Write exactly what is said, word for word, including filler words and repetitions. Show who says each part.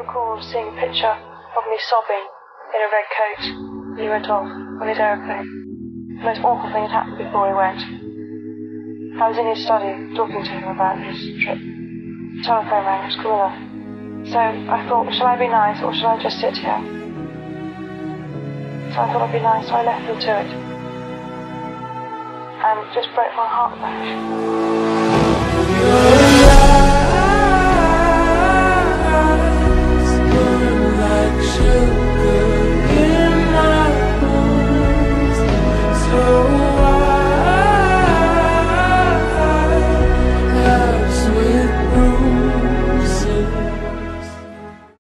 Speaker 1: recall seeing a picture of me sobbing in a red coat when he went off on his aeroplane. The most awful thing had happened before he went. I was in his study talking to him about his trip. The telephone rang, it was cool enough. So I thought, shall I be nice or shall I just sit here? So I thought I'd be nice, so I left him to it. And it just broke my heart back.